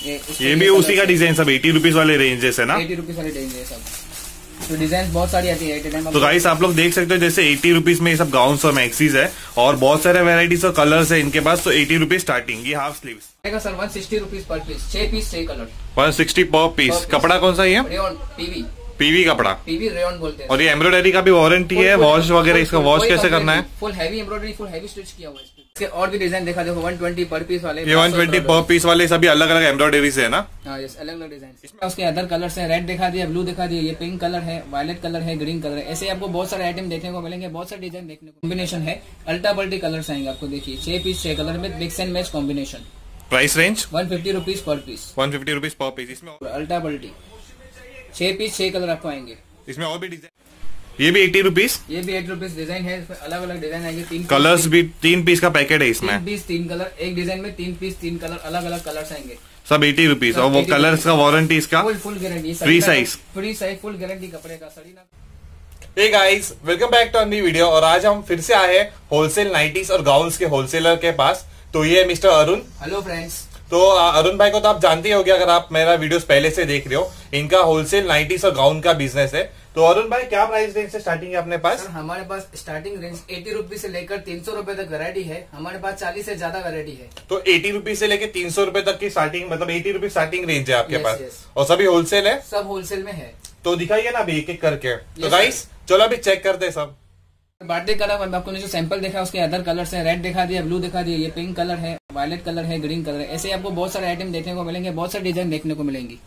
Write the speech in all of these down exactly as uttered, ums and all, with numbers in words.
ये, ये भी उसी का डिजाइन सब एटी रुपीज वाले रेंजेस है ना? एटी रुपीज वाले रेंज है सब। तो डिजाइन बहुत सारी आती है। तो गाइस आप लोग देख सकते हो जैसे एटी रुपीज में ये सब गाउन्स और मैक्सीज है और बहुत सारे वेराइटीज और कलर्स है इनके पास। तो एटी रुपीज स्टार्टिंग। ये half sleeves sir one sixty rupees per piece, छह पीस छह colour, one sixty per piece. कपड़ा कौन सा है? पीवी पीवी कपड़ा, पीवी रेयन बोलते हैं। और ये एम्ब्रॉयडरी का भी वारंटी है, वॉश वगैरह इसका वॉश कैसे करना है? Full heavy embroidery, full heavy stitch किया हुआ है। इसके और भी डिजाइन देखा देखो वन ट्वेंटी पर पीस वाले, ये वन ट्वेंटी पर पीस वाले सभी अलग अलग एम्ब्रॉयडरी से है ना? हाँ यस, अलग अलग डिजाइन। इसमें उसके अदर कलर्स हैं, रेड दिखा दिया, ब्लू दिखा दिया, ये पिंक कलर है, वायलेट कलर है, ग्रीन कलर है। ऐसे आपको बहुत सारे आइटम देखने को मिलेंगे, बहुत सारे डिजाइन देखने को कॉम्बिनेशन है। अल्टा पल्टी कलर्स आएंगे आपको, देखिए छह पीस छह कलर में mix and match combination. Price range one fifty rupees per piece, one fifty rupees per piece. इसमें अल्टा पल्टी छह पीस छह कलर आपको आएंगे। इसमें और भी डिजाइन, ये भी एटी रुपीज, ये भी एटी रुपीज डिजाइन है। इसमें अलग अलग डिजाइन आएंगे। तीन कलर्स भी, तीन पीस का पैकेट है इसमें। तीन पीस तीन कलर, एक डिजाइन में तीन पीस तीन कलर, अलग अलग कलर्स आएंगे सब एटी रुपीज। और वो कलर्स का वारंटी इसका full full guarantee, free size, free size full guarantee कपड़े का सड़ी ना। Hey guys, welcome back to new video. और आज हम फिर से आए हैं होलसेल नाइटीज और गाउन्स के होलसेलर के पास। तो ये है मिस्टर अरुण। Hello friends. तो अरुण भाई को तो आप जानते ही होंगे अगर आप मेरा वीडियोस पहले से देख रहे हो। इनका होलसेल नाइटीज और गाउन का बिजनेस है। तो अरुण भाई क्या प्राइस रेंज से स्टार्टिंग है अपने पास? सर हमारे पास स्टार्टिंग रेंज एटी रुपीज से लेकर तीन सौ रूपये तक वैरायटी है। हमारे पास चालीस से ज्यादा वैरायटी है। तो एटी रुपीज से लेकर तीन सौ रूपये तक की स्टार्टिंग, मतलब एटी रुपीज स्टार्टिंग रेंज है आपके yes, पास yes. और सभी होलसेल है? सब होलसेल में है। तो दिखाइए ना अभी एक एक करके। yes, तो गाइस चलो अभी चेक करते हैं सब। बर्थडे कलर आपको जो सैंपल देखा उसके अदर कलर्स है, रेड दिखा दिया, ब्लू दिखा दिया, ये पिंक कलर है, वायलेट कलर है, ग्रीन कलर है। ऐसे आपको बहुत सारे आइटम देखने को मिलेंगे, बहुत सारे डिजाइन देखने को मिलेंगी।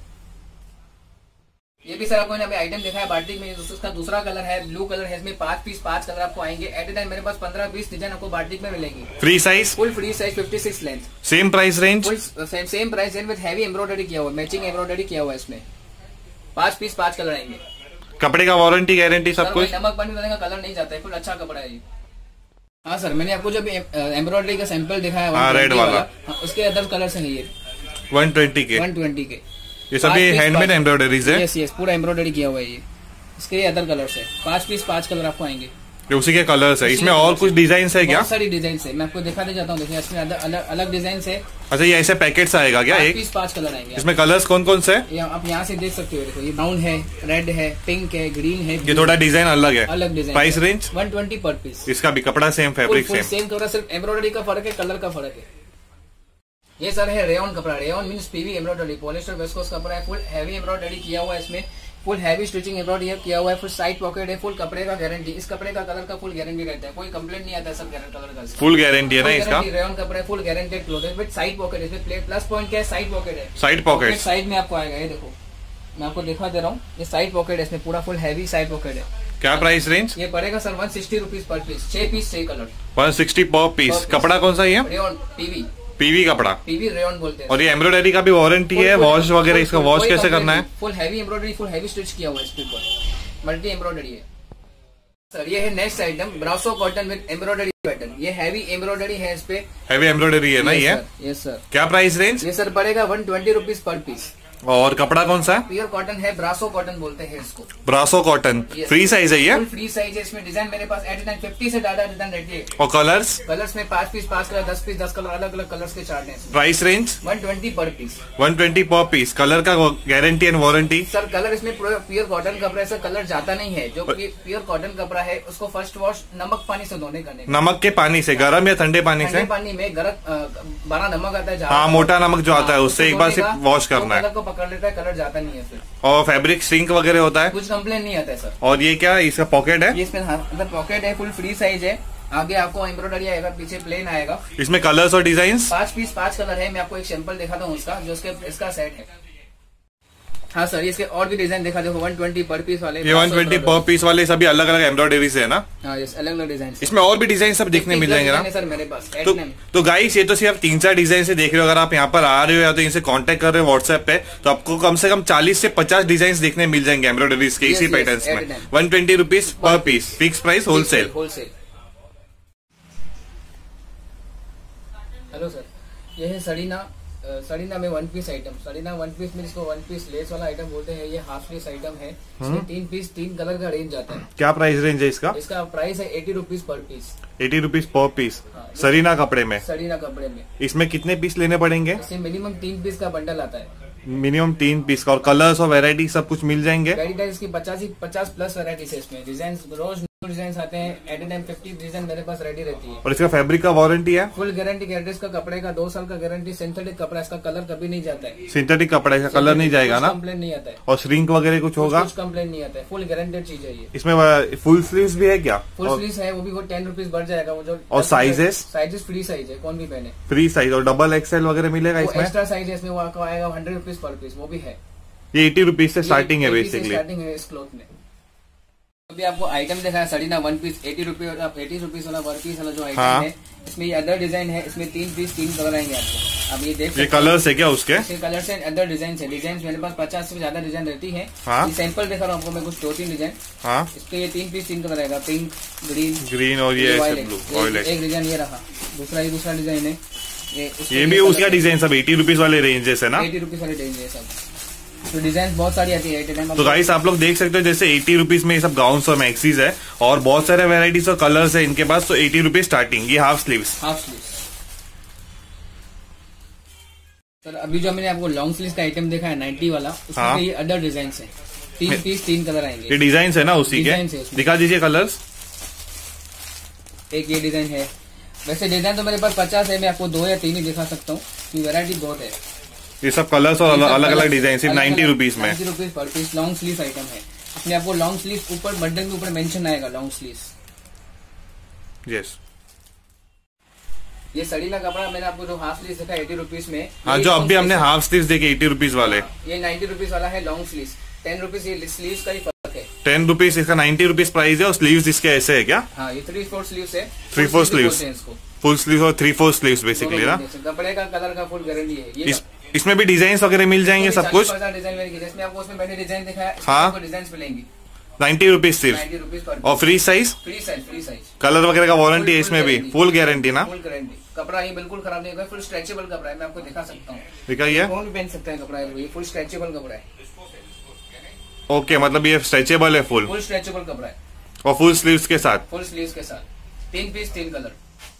ये भी सर आपको अभी आइटम देखा है बाटिक में, उसका दूसरा कलर है, ब्लू कलर है। इसमें पांच पीस पांच कलर आपको आएंगे। एट ए टाइम मेरे पास पंद्रह बीस डिजाइन आपको बाटिक में मिलेंगी। Free size, full free size, fifty six length, same price range, full same same price range with heavy embroidery किया हुआ, मैचिंग एम्ब्रॉयडरी किया हुआ है। इसमें पांच पीस पांच कलर आएंगे। कपड़े का वारंटी गारंटी सब कुछ? नमक पानी का कलर नहीं जाता है, फुल अच्छा कपड़ा है ये। हाँ सर, मैंने आपको जब एम्ब्रॉयडरी का सैंपल दिखाया है रेड वाला, हाँ, उसके अदर कलर्स हैं ये वन ट्वेंटी के वन ट्वेंटी के। ये सभी हैंडमेड एम्ब्रॉयडरीज है? यस यस, पूरा एम्ब्रॉयडरी किया हुआ है ये। इसके अदर कलर्स है, पांच पीस पांच कलर आपको आएंगे। उसी के कलर्स है। इसमें और कुछ डिजाइन है क्या? बहुत सारी डिजाइन है, मैं आपको दिखाते जाता हूँ। देखिए इसमें अलग अलग डिजाइन है। अच्छा, ये ऐसे पैकेट्स आएगा क्या? एक पीस पांच कलर आएंगे। इसमें कलर्स कौन कौन से? आप यहाँ से देख सकते हो। देखो ये ब्राउन है, रेड है, पिंक है, ग्रीन है। ये थोड़ा डिजाइन अलग है, अलग design. Price range one twenty per piece. इसका भी कपड़ा सेम, फैब्रिक सेम, सेम कपड़ा, सिर्फ एम्ब्रॉयडरी का फर्क है, कलर का फर्क है। ये सर है रेयन कपड़ा। Rayon means PV embroidery, polyester viscose कपड़ा है। फुल हैवी एम्ब्रॉयडरी किया हुआ है। इसमें फुल हैवी स्टिचिंग एम्ब्रॉयडरी किया हुआ है। फुल साइड पॉकेट है। फुल कपड़े का गारंटी, इस कपड़े का कलर का फुल गारंटी रहता है, कोई कंप्लेंट नहीं आता है। सब कलर का फुल गारंटी है ना इसका? रेयन कपड़ा फुल गारंटेड क्लोथ है विद साइड पॉकेट। इसमें प्लस पॉइंट क्या है? साइड पॉकेट है। साइड पॉकेट साइड में आपको आएगा। ये देखो मैं आपको दिखा दे रहा हूँ, ये साइड पॉकेट है। इसमें पूरा फुल हैवी साइड पॉकेट है। क्या प्राइस रेंज? ये पड़ेगा sir one sixty rupees per piece, छह पीस छह colour, one sixty per piece. कपड़ा कौन सा है? रेयन पीवी, पीवी कपड़ा, पीवी रेयन बोलते हैं। और ये एम्ब्रॉयडरी का भी वारंटी है, वॉश वगैरह इसका वॉश कैसे करना है? Full heavy embroidery, full heavy stitch किया हुआ है। इसके ऊपर मल्टी एम्ब्रॉयडरी है सर। ये है next item, brasso cotton with embroidery pattern. ये हैवी एम्ब्रॉयडरी है, इस पे हैवी एम्ब्रॉयडरी है ना ये? Yes sir. क्या प्राइस रेंज? ये सर पड़ेगा one twenty rupees per piece. और कपड़ा कौन सा है? प्योर कॉटन है, ब्रासो कॉटन बोलते हैं इसको। ब्रासो कॉटन, फ्री साइज है ये? फुल फ्री साइज है। इसमें डिजाइन मेरे पास एटी नाइन फिफ्टी से ज्यादा डिजाइन रहती है। और कलर्स? कलर्स में पांच पीस पांच कलर, दस पीस दस कलर, अलग अलग कलर्स के चार्ट हैं। Price range? One twenty per piece, one twenty per piece. Colour का guarantee and warranty? Sir colour इसमें प्योर कॉटन कपड़ा है सर, कलर जाता नहीं है। जो प्योर कॉटन कपड़ा है उसको फर्स्ट वॉश नमक पानी से धोने का। नमक के पानी से? गर्म या ठंडे पानी से? पानी में गर्म बड़ा नमक आता है। हाँ, मोटा नमक जो आता है उससे एक बार सिर्फ वॉश करना है। कलर को पकड़ लेता है, कलर जाता नहीं है फिर। और फैब्रिक श्रिंक वगैरह होता है? कुछ कंप्लेन नहीं आता है सर। और ये क्या इसका पॉकेट है? ये इसमें अंदर पॉकेट है, फुल फ्री साइज है। आगे आपको एम्ब्रॉयडरी आएगा, पीछे प्लेन आएगा। इसमें कलर्स और डिजाइन? पांच पीस पांच कलर है। मैं आपको एक सैंपल दिखाता हूँ उसका, जो उसके इसका सेट है। हाँ सर, इसके और भी डिजाइन देखा देखो, वन ट्वेंटी पर पीस वाले। ये वन ट्वेंटी पर पीस वाले सभी अलग अलग एम्ब्रॉयडरी से है ना? हाँ यस, अलग अलग डिजाइन। इसमें और भी डिजाइन सब देखने मिल जाएंगे ना सर मेरे पास? तो, तो गाइस ये तो सिर्फ तीन चार डिजाइन से देख रहे हो। अगर आप यहाँ पर आ रहे हो या तो इनसे कांटेक्ट कर रहे हो व्हाट्सएप पे, तो आपको कम से कम चालीस से पचास डिजाइन देखने मिल जाएंगे एम्ब्रॉयडरीज के इसी पैटर्न्स में। One twenty rupees per piece, fix price, wholesale. Wholesale. Hello sir, ये है सड़ीना सरीना में वन पीस आइटम, सरीना वन पीस में इसको वन पीस लेस वाला आइटम बोलते हैं। ये हाफ स्लीव आइटम है, इसमें तीन पीस तीन कलर का रेंज आता है। क्या प्राइस रेंज है इसका? इसका प्राइस है eighty rupees per piece. Eighty rupees per piece सरीना कपड़े में। सरीना कपड़े में इसमें कितने पीस लेने पड़ेंगे? इसमें मिनिमम तीन पीस का बंडल आता है। मिनिमम तीन पीस का, और कलर्स और वैरायटी सब कुछ मिल जाएंगे। वैरायटी इसकी पचास पचास प्लस वैरायटी है इसमें। डिजाइन रोज न्यू डिजाइन आते हैं, at a time fifty design मेरे पास रेडी रहती है। और इसका फैब्रिक का वारंटी है? फुल गारंटी गारंटी इसका कपड़े का दो साल का गारंटी। सिंथेटिक कपड़ा, इसका कलर कभी नहीं जाता है। सिंथेटिक कपड़ा, इसका कलर नहीं जाएगा ना? कंप्लेन नहीं आता है। और श्रिंक वगैरह कुछ होगा? कुछ कंप्लेन नहीं आता है, फुल गारंटेड चीज है ये। इसमें फुल स्लीव्स भी है क्या? फुल स्लीव्स है, वो भी वो टेन रुपीज बढ़ जाएगा वो जो। और साइजेस? साइजेस फ्री साइज है, कौन भी पहने। फ्री साइज और डबल एक्सएल वगैरह मिलेगा इसमें? एक्स्ट्रा साइज है इसमें, वो आपको आएगा हंड्रेड रुपीज पर पीस, वो भी है। ये एटी रुपीज से स्टार्टिंग है बेसिकली। स्टार्टिंग है इस क्लॉथ में। अभी आपको आइटम देखा है सरीना one piece eighty rupees eighty rupees वाला वन पीस वाला जो आइटम हाँ। है, इसमें ये अदर डिजाइन है। इसमें तीन पीस तीन कलर आएंगे आपको। अब ये देख ये कलर्स है क्या उसके? कलर्स है, अदर डिजाइन है। डिजाइन मेरे पास पचास से ज्यादा डिजाइन रहती है। हाँ। ये सैंपल दिखा रहा हूँ आपको मैं, कुछ दो तीन डिजाइन। हाँ। इसके ये तीन पीस तीन कलर आएगा, पिंक, ग्रीन ग्रीन और ये ब्लू वॉयलेट। एक डिजाइन ये रहा, दूसरा ये दूसरा डिजाइन है। ये ये भी उसका डिजाइन सब एटी रुपीज वाले रेंजेस है ना? एटी रुपीज वाले रेंज है सब। तो डिजाइन बहुत सारी आती है। तो गाइस आप लोग देख सकते हो, जैसे एटी रुपीज में ये सब गाउन्स और मैक्सीज है और बहुत सारे वेराइटीज और कलर्स है इनके पास। तो एटी रुपीज स्टार्टिंग। ये half sleeves. Half sleeves sir. अभी जो मैंने आपको लॉन्ग स्लीव्स का आइटम देखा है नाइन्टी वाला, उसमें हाँ। ये अदर डिजाइन है। तीन पीस तीन कलर आएंगे। ये डिजाइन है ना उसी के? दिखा दीजिए कलर्स। एक ये डिजाइन है। वैसे डिजाइन तो मेरे पास पचास है, मैं आपको दो या तीन ही दिखा सकता हूँ, वैरायटी बहुत है। ये सब कलर्स और अलग अलग डिजाइन सिर्फ नाइन्टी रुपीज में। Ninety rupees per piece long sleeve item है। इसमें आपको लॉन्ग स्लीव ऊपर बंडल के ऊपर मेंशन आएगा लॉन्ग स्लीव। यस। ये सड़ी का कपड़ा मैंने आपको जो हाफ स्लीव देखा एटी रुपीज में। हाँ, जो अभी हमने हाफ स्लीव देखे एटी रुपीज वाले, ये नाइन्टी रुपीज वाला है लॉन्ग स्लीव। टेन रुपीज ये स्लीव का ही फर्क है। टेन रुपीज इसका नाइन्टी रुपीज प्राइस है और स्लीव्स इसके ऐसे है क्या? हाँ, ये थ्री फोर स्लीव है। Three four sleeve, full sleeve और थ्री फोर स्लीव बेसिकली ना? कपड़े का कलर का फुल गारंटी है ये। इसमें भी डिजाइन वगैरह मिल जाएंगे सब कुछ? डिजाइन जिसमें आपको उसमें मैंने डिजाइन दिखाया। हाँ, डिजाइन मिलेंगी नाइन्टी रुपीज सिर्फ। नाइन्टी रुपीज और free size? Free size free size. Colour वगैरह का वारंटी है इसमें भी? फुल गारंटी ना? Full guarantee. कपड़ा ये बिल्कुल खराब नहीं होगा, फुल स्ट्रेचेबल कपड़ा है। मैं आपको दिखा सकता हूँ, दिखाइए। कौन भी पहन सकता है कपड़ा है, ये फुल स्ट्रेचेबल कपड़ा है। ओके, मतलब ये स्ट्रेचेबल है? फुल फुल स्ट्रेचेबल कपड़ा है और फुल स्लीव्स के साथ? फुल स्लीव्स के साथ। तीन पीस तीन कलर।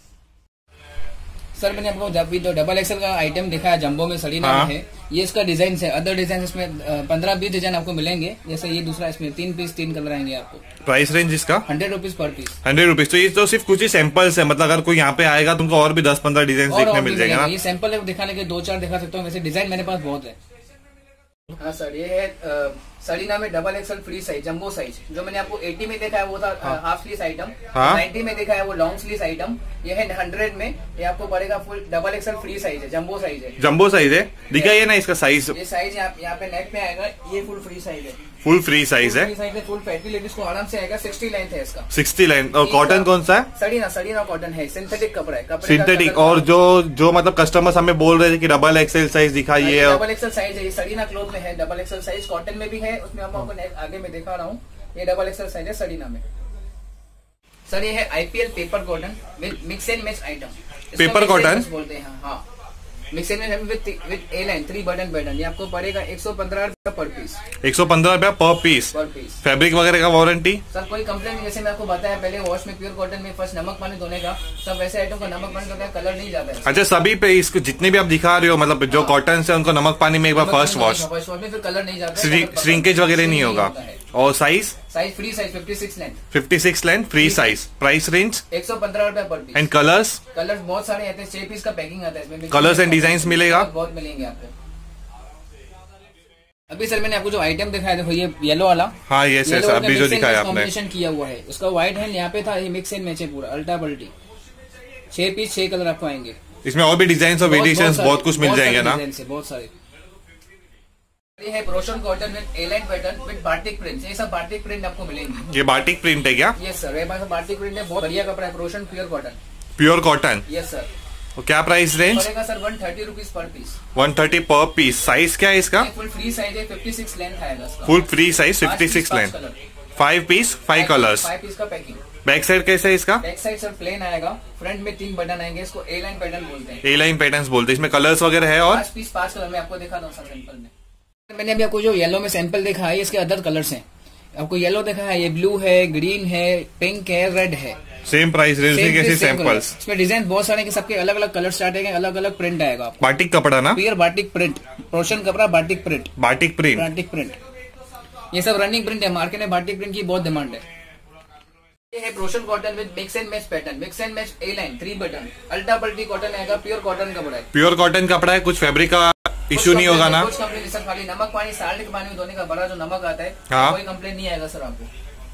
सर मैंने आपको अभी तो डबल एक्सल का आइटम दिखा है, जंबो में सलीना हाँ। में है। ये इसका डिजाइन है, अदर डिजाइन इसमें पंद्रह बीस डिजाइन आपको मिलेंगे। जैसे ये दूसरा, इसमें तीन पीस तीन कलर आएंगे आपको। प्राइस रेंज इसका? Hundred rupees per piece. Hundred rupees. तो ये तो सिर्फ कुछ ही सैंपल्स है, मतलब अगर कोई यहाँ पे आएगा तो उनको और भी दस पंद्रह डिजाइन देखने मिल जाएगा ना? ये सैंपल है, दिखाने के दो चार दिखा सकता हूँ, वैसे डिजाइन मेरे पास बहुत है। हाँ सर, ये है सरीना में double XL free size jumbo size. जो मैंने आपको एटी में देखा है वो था हाँ। Half sleeve item. हाँ। नाइन्टी में देखा है वो लॉन्ग स्लीव आइटम। ये है हंड्रेड में, ये आपको पड़ेगा full double XL free size है, जंबो साइज है। जंबो साइज है, दिखाइए ना इसका साइज। ये साइज यहाँ पे नेक पे आएगा, ये फुल फ्री साइज है। फुल फ्री साइज है, फुल फैटी लेडीज को आराम से आएगा। सिक्सटी लेंथ है इसका। Sixty length. और कॉटन कौन सा है? सड़ीना सड़ीना कॉटन है, सिंथेटिक कपड़ा है। सिंथेटिक। और जो जो मतलब कस्टमर्स हमें बोल रहे थे कि डबल एक्सएल साइज दिखाइए। डबल एक्सएल साइज है, ये सड़ीना क्लॉथ में है। डबल एक्सएल साइज कॉटन में भी है, उसमें हम आपको आगे में दिखा रहा हूँ। ये डबल एक्सएल साइज है सड़ीना में। सर ये है IPL paper cotton with mix and match item. Paper cotton बोलते हैं हाँ। Mix and match with with A line three button pattern. ये आपको पड़ेगा एक सौ पंद्रह रुपया पर पीस। एक सौ पंद्रह रुपया पर पीस। Per piece. फैब्रिक वगैरह का वारंटी? सर कोई कंप्लेंट नहीं। जैसे मैं आपको बताया पहले, वॉश में प्योर कॉटन में फर्स्ट नमक पानी धोने का, सब वैसे आइटम का नमक पानी धोने का कलर नहीं जाता है। अच्छा, सभी पे इसको जितने भी आप दिखा रहे हो, मतलब जो कॉटन से उनको नमक पानी में एक बार फर्स्ट वॉश, फर्स्ट वॉश में फिर कलर नहीं जाता, श्रिंकेज वगैरह नहीं होगा। और size? Size free size fifty six length. Fifty six length free size. Price range? एक सौ पंद्रह रुपया पर पीस। And colours? कलर्स बहुत सारे आते हैं, छह पीस का पैकिंग आता है इसमें। कलर्स एंड डिजाइन मिलेगा? बहुत मिलेंगे आपको। अभी सर मैंने आपको जो आइटम दिखाया देखो, ये येलो वाला। हाँ ये सर अभी जो दिखाया आपने, कॉम्बिनेशन किया हुआ है। उसका व्हाइट हैंड यहाँ पे था, ये मिक्स एंड मैच है पूरा अल्टा पल्टी। छह पीस छह कलर आपको आएंगे इसमें। और भी डिजाइन और वेरिएशंस बहुत कुछ मिल जाएंगे ना? बहुत सारे। ये है प्रोशन cotton with A line pattern with batik print. ये सब बाटिक प्रिंट आपको मिलेंगे। ये बाटिक प्रिंट है क्या? यस सर, ये बाटिक प्रिंट है। बहुत बढ़िया कपड़ा है, प्रोशन pure cotton. Pure cotton? Yes sir. और क्या प्राइस रेंज? पड़ेगा sir one thirty rupees per piece. One thirty per piece. Size क्या है इसका? फुल फ्री साइज है, फिफ्टी सिक्स लेंथ आएगा। Full free size fifty six length. Five piece five colours. Five piece का packing. Back side कैसा है इसका? Back side sir plain आएगा, फ्रंट में तीन बटन आएंगे, इसको ए लाइन पैटर्न बोलते हैं। ए लाइन पैटर्न बोलते हैं। इसमें कलर्स वगैरह है और पांच पीस पांच कलर में आपको दिखा दूं सर सैंपल में। मैंने अभी आपको जो येलो में सैंपल देखा है, इसके अदर कलर्स हैं। आपको येलो देखा है, ये ब्लू है, ग्रीन है, पिंक है, रेड है। सेम प्राइस रेंज में कैसे सैंपल्स? इसमें डिजाइन बहुत सारे हैं, सबके अलग अलग कलर स्टार्ट है, अलग अलग प्रिंट आएगा आपको। बाटिक कपड़ा ना? प्योर बाटिक प्रिंट, प्रोशन कपड़ा, batik print. Batik print batik print ये सब रनिंग प्रिंट है, मार्केट में बाटिक प्रिंट की बहुत डिमांड है। ये है प्रोशन cotton with mix and match pattern, mix and match A line three button, ultra पल्टी कॉटन आएगा, प्योर कॉटन कपड़ा है। प्योर कॉटन कपड़ा है, कुछ फैब्रिक का इश्यू नहीं होगा ना? कुछ कंप्लेन सर, खाली नमक पानी साल्ट के पानी में धोने का बड़ा जो नमक आता है, हाँ? कोई कंप्लेन नहीं आएगा सर आपको।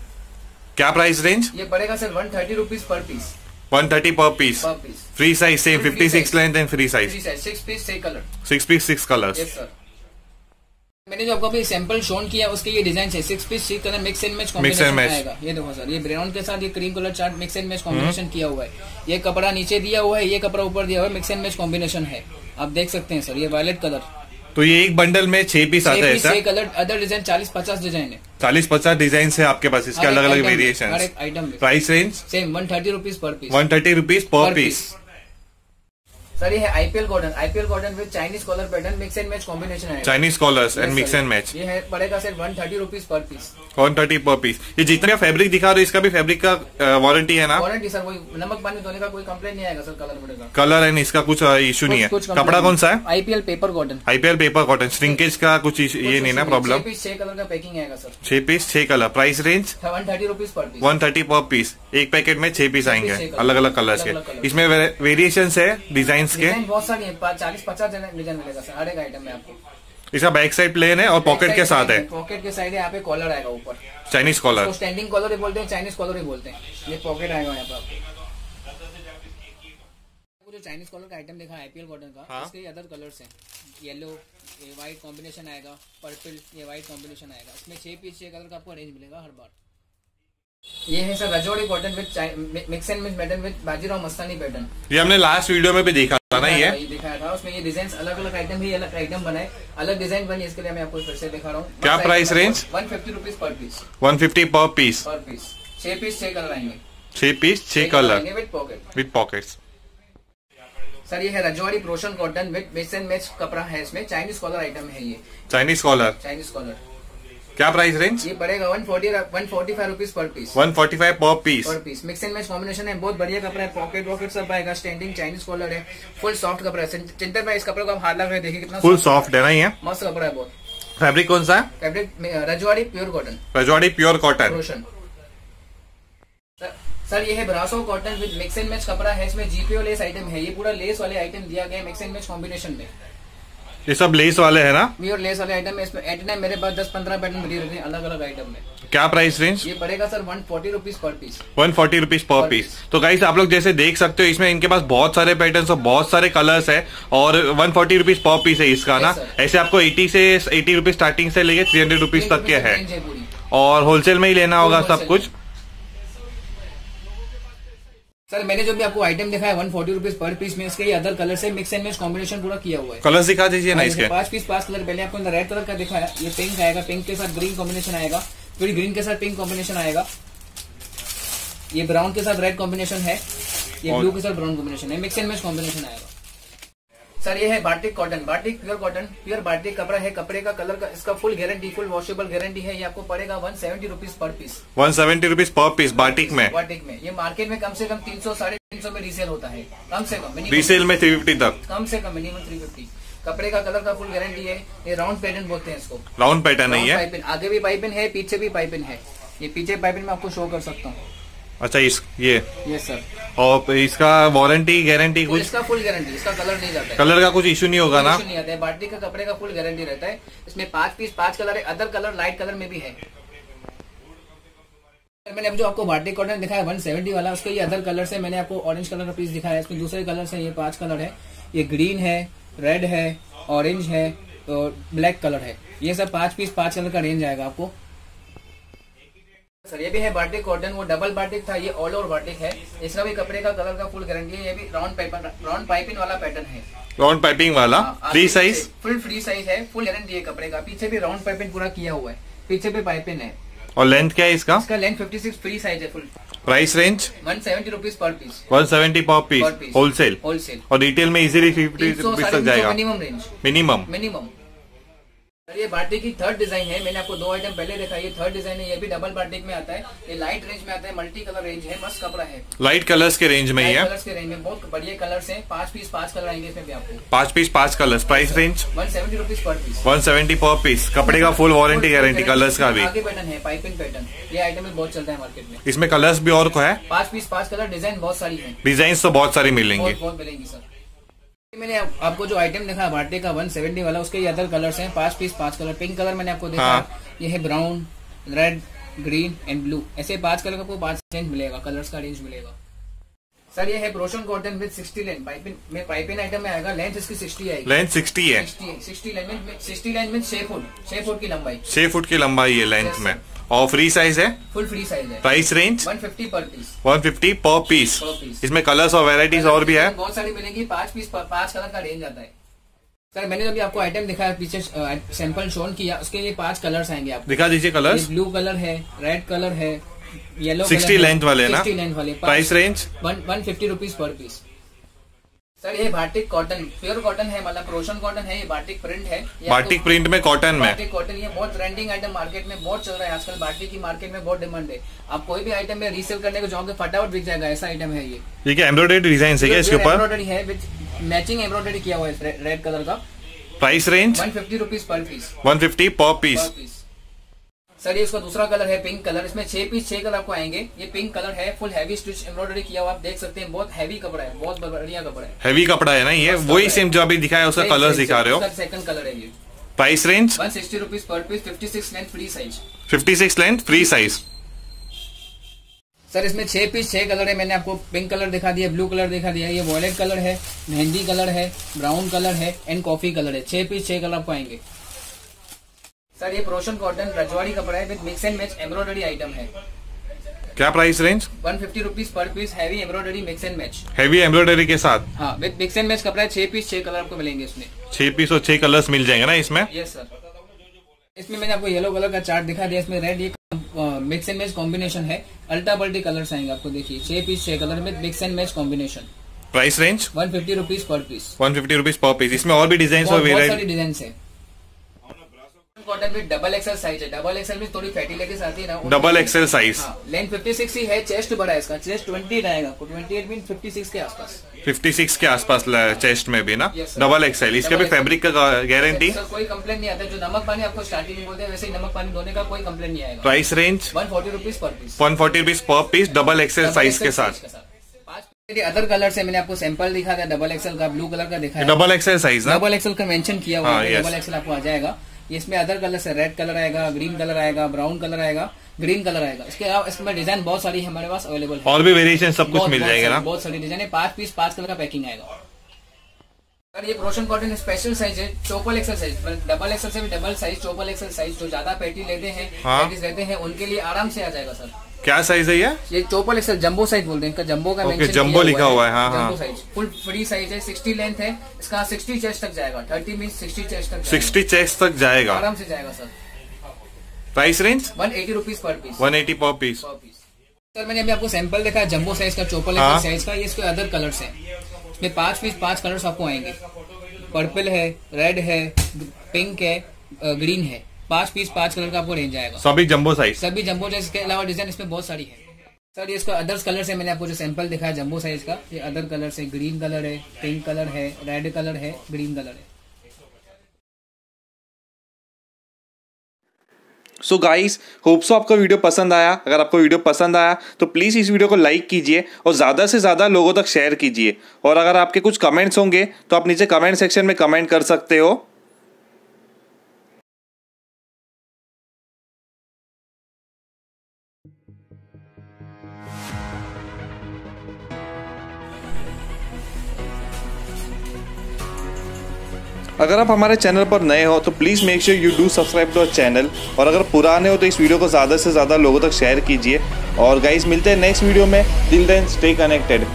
क्या प्राइस रेंज? ये पड़ेगा sir one thirty rupees per piece. One thirty per piece. Per piece. Free size same, fifty six length and free size. Free size, six piece छह colour. Six piece six colours. Yes sir. मैंने जो आपको अभी sample shown किया उसके ये design है, six piece six colour mix and match combination आएगा। ये देखो सर, ये ब्राउन के साथ ये cream colour chart mix and match combination किया हुआ है। ये कपड़ा नीचे दिया हुआ है, ये कपड़ा ऊपर दिया हुआ है, मिक्स एंड मैच कॉम्बिनेशन है। आप देख सकते हैं सर, ये वायलेट कलर। तो ये एक बंडल में छह पीस आता है ऐसा? छह कलर, अदर डिजाइन चालीस पचास डिजाइन है। चालीस पचास डिजाइन है आपके पास, इसके अलग अलग वेरिएशन। हर एक item. Price range same one thirty rupees per piece. One thirty rupees per piece. Sir ये है IPL cotton, IPL cotton with Chinese collar pattern, mix and match combination है। Chinese collars and mix and match. ये है पड़ेगा sir one thirty rupees per piece. One thirty per piece. ये जितना fabric दिखा रहे हो इसका भी फैब्रिक का वारंटी है ना? वारंटी सर, वही नमक पानी धोने का कोई कंप्लेंट नहीं आएगा सर, कलर बढ़ेगा। कलर एंड इसका कुछ इशू नहीं है। कपड़ा कौन सा है? IPL paper cotton. IPL paper cotton, shrinkage का कुछ ये नहीं ना प्रॉब्लम? छह कलर का पैकिंग आएगा सर। छह पीस छह colour. Price range one thirty rupees per piece. One thirty per piece. एक पैकेट में छह पीस आएंगे अलग अलग कलर्स के। इसमें वेरिएशन है डिजाइन के बहुत सारी है, चालीस पचास डिजाइन मिलेगा सर हर एक आइटम में आपको। इसका बैक साइड प्लेन है और पॉकेट के साथ है। पॉकेट के साइड है, यहाँ पे कॉलर आएगा ऊपर, चाइनीज कॉलर। स्टैंडिंग कॉलर ही बोलते हैं, चाइनीज कॉलर ही बोलते हैं। ये पॉकेट आएगा यहाँ पे आपको। जो चाइनीज कॉलर का आइटम देखा आईपीएल कॉटन का, हाँ? इसके अदर कलर्स हैं, येलो, ये व्हाइट कॉम्बिनेशन आएगा, पर्पल, ये व्हाइट कॉम्बिनेशन आएगा। इसमें छह पीस छह कलर का आपको रेंज मिलेगा हर बार। ये है सर रजौड़ी cotton with mix and match pattern with Bajirao Mastani pattern. ये हमने लास्ट वीडियो में भी देखा था ना? ये दिखाया था, उसमें ये डिजाइन अलग अलग आइटम भी अलग आइटम बनाए, अलग डिजाइन बनी, इसके लिए मैं आपको फिर से दिखा रहा हूँ। क्या price range? One fifty rupees per piece. One fifty per piece. Per piece छह पीस छह कलर आएंगे। छह पीस छह colour with pocket. With pockets. Sir ये है रजौड़ी प्रोशन cotton with mix and match कपड़ा है, इसमें चाइनीज कॉलर आइटम है। ये चाइनीज कॉलर। Chinese collar. क्या प्राइस रेंज? ये पड़ेगा one forty one forty five rupees per piece. One forty five per piece. Per piece mix and match combination है, बहुत बढ़िया कपड़ा है। पॉकेट वॉकेट सब आएगा, स्टैंडिंग चाइनीज कॉलर है, फुल सॉफ्ट कपड़ा है। चिंतन भाई इस कपड़े को आप हाथ लगा के देखिए कितना फुल सॉफ्ट है ना? ये मस्त कपड़ा है बहुत। फैब्रिक कौन सा है? Fabric Rajwadi pure cotton. Rajwadi pure cotton. रोशन। सर ये है brasso cotton with mix and match कपड़ा है, इसमें जीपीओ लेस आइटम है। ये पूरा लेस वाले आइटम दिया गया है मिक्स एंड मैच कॉम्बिनेशन में। ये सब लेस वाले है ना? प्योर लेस वाले आइटम है। इसमें एट टाइम मेरे पास दस पंद्रह पैटर्न मटेरियल है अलग अलग आइटम में। क्या प्राइस रेंज? ये पड़ेगा sir one forty rupees per piece. One forty rupees per piece. तो गाइस आप लोग जैसे देख सकते हो इसमें इनके पास बहुत सारे पैटर्न्स और बहुत सारे कलर्स है और one forty rupees per piece है इसका ना। ऐसे आपको एटी से एटी रुपीज स्टार्टिंग से लेके थ्री हंड्रेड रुपीज तक के है और होलसेल में ही लेना होगा सब कुछ। सर मैंने जो भी आपको आइटम दिखाया one forty rupees per piece में, इसके ये अदर कलर से मिक्स एंड मैच कॉम्बिनेशन पूरा किया हुआ है। कलर दिखा दीजिए ना इसके। पांच पीस पांच कलर, पहले आपको रेड कलर का दिखाया, ये पिंक आएगा, पिंक के साथ ग्रीन कॉम्बिनेशन आएगा, फिर ग्रीन के साथ पिंक कॉम्बिनेशन आएगा, ये ब्राउन के साथ रेड कॉम्बिनेशन है, ये ब्लू के साथ ब्राउन कॉम्बिनेशन है, मिक्स एंड मैच कॉम्बिनेशन आएगा। सर ये है batik cotton, batik pure cotton, pure batik कपड़ा है। कपड़े का कलर का इसका full guarantee, full washable guarantee है। ये आपको पड़ेगा one seventy rupees per piece. One seventy rupees per piece batik में। बाटिक में ये मार्केट में कम से कम तीन सौ साढ़े तीन सौ में रीसेल होता है, कम से कम। रीसेल में थ्री फिफ्टी तक, कम से कम मिनिमम थ्री फिफ्टी। कपड़े का कलर का फुल गारंटी है। ये राउंड पैटर्न बोलते हैं इसको। राउंड पैटर्न नहीं है, आगे भी पाइपिंग है, पीछे भी पाइपिंग है। ये पीछे पाइपिंग में आपको शो कर सकता हूँ। अच्छा इस ये यस सर। और इसका वारंटी गारंटी कुछ? इसका फुल गारंटी, इसका कलर नहीं जाता है। कलर का कुछ इशू नहीं होगा ना? नहीं आता है। बाटिक का कपड़े का फुल गारंटी रहता है। इसमें पांच पीस पांच कलर है, अदर कलर लाइट कलर में भी है। मैंने अब जो आपको बाटिक कॉटन दिखाया वन सेवेंटी वाला, उसके ये अदर कलर है। मैंने आपको ऑरेंज कलर का पीस दिखाया, इसमें दूसरे कलर है। ये पांच कलर है, ये ग्रीन है, रेड है, ऑरेंज है और ब्लैक कलर है। ये सब पांच पीस पांच कलर का रेंज आएगा आपको। सर ये भी है बाटिक कॉटन, वो डबल बाटिक था, ये ऑल ओवर बाटिक है। इसका भी कपड़े का कलर का फुल गारंटी है। ये भी राउंड पाइपिंग राउंड पाइपिंग वाला पैटर्न है। राउंड पाइपिंग वाला free size, full free size है, फुल गारंटी है कपड़े का। पीछे भी राउंड पाइपिंग पूरा किया हुआ है, पीछे भी पाइपिंग है। और लेंथ क्या है इसका? इसका length fifty six free size है full. Price range one seventy rupees per piece. One seventy per piece wholesale. Wholesale और रिटेल में इजीली फिफ्टी रुपीज तक जाएगा minimum range. Minimum minimum sir ये बाटिक की थर्ड डिजाइन है। मैंने आपको दो आइटम पहले दिखाई, ये थर्ड डिजाइन है। ये भी डबल बाटिक में आता है। ये लाइट रेंज में आता है, मल्टी कलर रेंज है, मस्त कपड़ा है। लाइट कलर्स के रेंज में ही है। कलर्स के रेंज में बहुत बढ़िया कलर्स हैं। पांच पीस पांच कलर आएंगे इसमें भी आपको। पांच पीस पांच colours. Price range one seventy rupees per piece. One seventy per piece. कपड़े का फुल वारंटी गारंटी कलर्स का भी। आगे पैटर्न है, पाइपिंग पैटर्न। ये आइटम में बहुत चलता है मार्केट में। इसमें कलर्स भी और को है। पांच पीस पांच कलर, डिजाइन बहुत सारी है। डिजाइन तो बहुत सारी मिलेंगी। बहुत मिलेंगी सर। मैंने आप, आपको जो आइटम दिखा बाटे का वन सेवेंटी वाला, उसके ये अदर कलर्स हैं। पांच पीस पांच कलर। पिंक कलर मैंने आपको दिखा। हाँ। ये है brown, red, green and blue. ऐसे पांच कलर का आपको पांच रेंज मिलेगा, कलर्स का रेंज मिलेगा। सर ये है ब्रोशन cotton with sixty length. Piping में पाइपिंग आइटम में आएगा। लेंथ इसकी सिक्सटी आएगी। लेंथ सिक्सटी है। सिक्सटी लेंथ में सिक्सटी लेंथ में छह फुट छह फुट की लंबाई। छह फुट की लंबाई है लेंथ में। और फ्री साइज है। फुल फ्री साइज है। Price range one fifty per piece. One fifty per piece. इसमें कलर्स और वेराइटीज और भी है। बहुत सारी मिलेंगी। पांच पीस पांच कलर का रेंज आता है। सर मैंने जब आपको आइटम दिखाया, पीछे सैंपल शोन किया, उसके ये पांच कलर्स आएंगे आपको। दिखा दीजिए कलर्स। ब्लू कलर है, रेड कलर है, येलो सिक्सटी लेंथ वाले ना। सिक्सटी लेंथ वाले। Price range one one fifty rupees per piece. Sir ये बाटिक कॉटन, प्योर कॉटन है, मतलब प्रोशन कॉटन है। ये बाटिक प्रिंट है। बाटिक प्रिंट में कॉटन में। बाटिक कॉटन ये बहुत ट्रेंडिंग आइटम मार्केट में बहुत चल रहा है आजकल। बाटिक की मार्केट में बहुत डिमांड है। आप कोई भी आइटम में रीसेल करने को जाओगे फटाफट बिक जाएगा, ऐसा आइटम है ये। ये क्या एम्ब्रॉयडरी डिजाइन है क्या इसके ऊपर? एम्ब्रॉयडरी है, विद मैचिंग एम्ब्रॉयडरी किया हुआ है रेड कलर का। Price range one fifty rupees per piece. One fifty per piece. Sir ये इसका दूसरा कलर है पिंक कलर। इसमें छह पीस छह कलर आपको आएंगे। ये पिंक कलर है, फुल हैवी स्टिच एम्ब्रॉयडरी किया हुआ, आप देख सकते हैं। बहुत हैवी कपड़ा है, बहुत बढ़िया कपड़ा है। हैवी कपड़ा है ना ये, वही सेम जो अभी दिखाया है उसका कलर दिखा रहे हो। सेकंड कलर है ये। Price range one sixty rupees per piece. Fifty six length free size. Fifty six length free size. Sir इसमें छह पीस छह कलर है। मैंने आपको पिंक कलर दिखा दिया, ब्लू कलर दिखा दिया, ये वॉयलेट कलर है, मेहंदी कलर है, ब्राउन कलर है एंड कॉफी कलर है। छह पीस छह कलर आपको आएंगे। सर ये प्रोशन कॉटन रजवाड़ी कपड़ा है, with mix and match embroidery item है। क्या price range? One fifty rupees per piece. Heavy embroidery mix and match. Heavy embroidery के साथ। हाँ, विद मिक्स एंड मैच कपड़ा है। छह पीस छह कलर आपको मिलेंगे इसमें। छह पीस और छह कलर्स मिल जाएंगे ना इसमें? Yes sir. इसमें मैंने आपको येलो कलर का चार्ट दिखा दिया। इसमें रेड, ये मिक्स एंड मैच कॉम्बिनेशन है। अल्टा पल्टी कलर्स आएंगे आपको। देखिए छह पीस छह कलर में mix and match combination. Price range one fifty rupees per piece. One fifty rupees per piece. इसमें और भी डिजाइन और वेराइटी डिजाइन है। कॉटन में डबल एक्सएल साइज है। डबल एक्सएल में थोड़ी फैटी लेके आती है ना। Double XL size. Length fifty six ही है। चेस्ट बड़ा है इसका। चेस्ट ट्वेंटी रहेगा। Twenty eight mean fifty six के आसपास। फिफ्टी सिक्स के आसपास चेस्ट में भी ना। Double XL. इसके भी फैब्रिक का गारंटी। सर कोई कंप्लेन नहीं आता। जो नमक पानी आपको स्टार्टिंग में बोलते हैं, वैसे ही नमक पानी धोने का कोई कंप्लेन नहीं आएगा। Price range one forty rupees per piece. One forty rupees per piece double XL size के साथ। अदर कलर से मैंने आपको सैंपल दिखा था। डबल एक्सएल का, ब्लू कलर का दिखा है। डबल एक्सएल साइज ना। डबल एक्सएल का मेंशन किया हुआ है। डबल एक्सएल आपको आ जाएगा। इसमें अदर कलर से रेड कलर आएगा, ग्रीन कलर आएगा, ब्राउन कलर आएगा, ग्रीन कलर आएगा। इसके अलावा इसमें डिजाइन बहुत सारी हमारे पास अवेलेबल है। और भी वेरिएशन सब कुछ मिल जाएगा ना। बहुत सारी डिजाइन है। पांच पीस पांच कलर का पैकिंग आएगा। सर ये प्रोशन कॉटन स्पेशल साइज है। चोपल एक्सल साइज। डबल एक्सल से भी डबल साइज, चोपल एक्सल साइज। जो ज्यादा पैटी लेते हैं, पैटीज लेते हैं, उनके लिए आराम से आ जाएगा सर। क्या साइज है ये? ये चोपल एक्सल जंबो साइज बोलते हैं। इनका जंबो का मेंशन जंबो लिखा हुआ है। हाँ, jumbo size full free size है। सिक्सटी लेंथ है इसका। सिक्सटी चेस्ट तक जाएगा। थर्टी मीन सिक्सटी चेस्ट तक। सिक्सटी चेस्ट तक जाएगा, आराम से जाएगा sir. Price range one eighty rupees per piece. One eighty per piece. Sir मैंने अभी आपको सैंपल देखा जंबो साइज का, चोपल एक्सल साइज का। ये इसके अदर कलर्स हैं। इसमें पांच पीस पांच कलर्स आपको आएंगे। पर्पल है, रेड है, पिंक है, ग्रीन है। पांच पीस पांच कलर का आपको रेंज आएगा। सभी जंबो साइज। सभी जंबो साइज के अलावा डिजाइन इसमें बहुत सारी है। सर ये इसका अदर्स कलर से मैंने आपको जो सैंपल दिखाया जंबो साइज का, ये अदर कलर से ग्रीन कलर है, पिंक कलर है, रेड कलर है, ग्रीन कलर है। सो गाइस, होप सो आपको वीडियो पसंद आया। अगर आपको वीडियो पसंद आया तो प्लीज़ इस वीडियो को लाइक कीजिए और ज़्यादा से ज़्यादा लोगों तक शेयर कीजिए। और अगर आपके कुछ कमेंट्स होंगे तो आप नीचे कमेंट सेक्शन में कमेंट कर सकते हो। अगर आप हमारे चैनल पर नए हो तो please make sure you do subscribe to our channel. और अगर पुराने हो तो इस वीडियो को ज़्यादा से ज़्यादा लोगों तक शेयर कीजिए। और गाइस मिलते हैं नेक्स्ट वीडियो में। Till then stay connected.